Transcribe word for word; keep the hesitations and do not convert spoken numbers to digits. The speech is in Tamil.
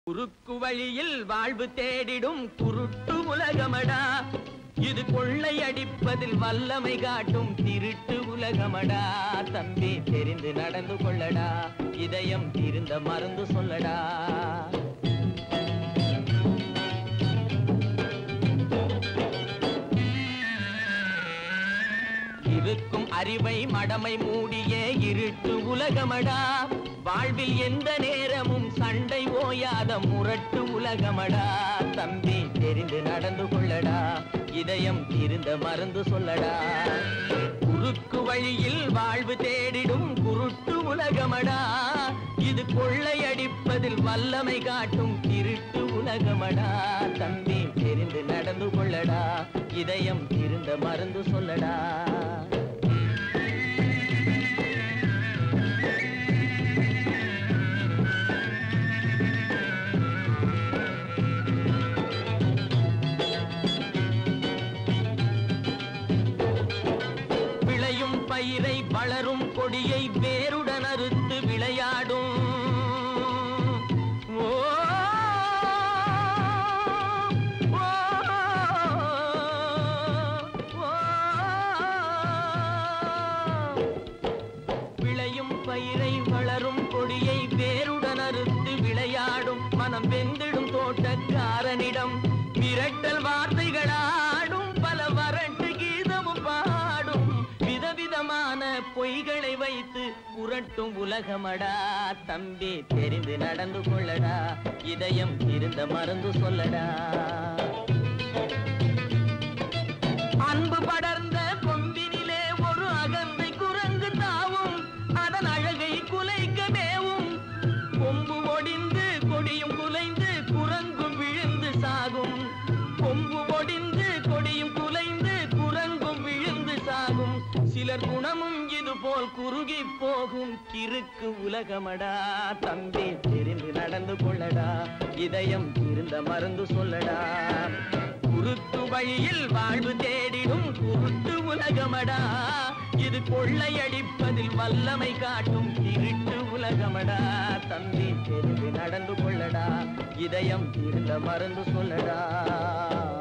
குறுக்கு வழியில் வாழ்வு தேடிடும் குருட்டு உலகமடா, இது கொள்ளை அடிப்பதில் வல்லமை காட்டும் திருட்டு உலகமடா. தம்பி தெரிந்து நடந்து கொள்ளடா, இதயம் தீர்ந்த மருந்து சொல்லடா. இருக்கும் அறிவை மடமை மூடிய இருட்டு உலகமடா, வாழ்வில் எந்த நேரமும் சண்டை ஓயாத முரட்டு உலகமடா. தம்பி தெரிந்து நடந்து கொள்ளடா, இதயம் தீர்ந்த மருந்து சொல்லடா. குறுக்கு வழியில் வாழ்வு தேடிடும் குருட்டு உலகமடா, இது கொள்ளை அடிப்பதில் வல்லமை காட்டும் திருட்டு உலகமடா. தம்பி தெரிந்து நடந்து கொள்ளடா, இதயம் தீர்ந்த மருந்து சொல்லடா. பயிரை வளரும் கொடியை வேருடன் அறுத்து விளையாடும் ஓ விளையும் பயிரை வளரும் கொடியை வேருடன் அறுத்து விளையாடும் மனம் வெந்திடும் தோட்டக்காரனிடம் மிரட்டல் வார்த்தைகளாடும் பல வரட்டு கீதமும் பாடும் விதவிதமான பொய்களை வைத்து புரட்டும் உலகமடா. தம்பி தெரிந்து நடந்து கொள்ளடா, இதயம் இருந்த மருந்து சொல்லடா. அன்பு படர்ந்த கொம்பினிலே ஒரு அகந்தை குரங்கு தாவும், அதன் அழகை குலைக்க மேவும். கொம்பு ஒடிந்து கொடியும் குலைந்து குரங்கும் விழுந்து சாகும். கொம்பு ஒடிந்து கொடியும் குலைந்து குரங்கும் விழுந்து சாகும். சிலர் குணமும் இது போல் குறுகி போகும் கிறுக்கு உலகமடா. தம்பி தெரிந்து நடந்து கொள்ளடா, இதயம் இருந்த மருந்து சொல்லடா. குறுக்கு வழியில் வாழ்வு தேடிடும் குருட்டு உலகமடா, இது கொள்ளையடிப்பதில் வல்லமை காட்டும் திருட்டு உலகமடா. தம்பி தெரிந்து நடந்து கொள்ளடா, இதயம் இருந்த மருந்து சொல்லடா.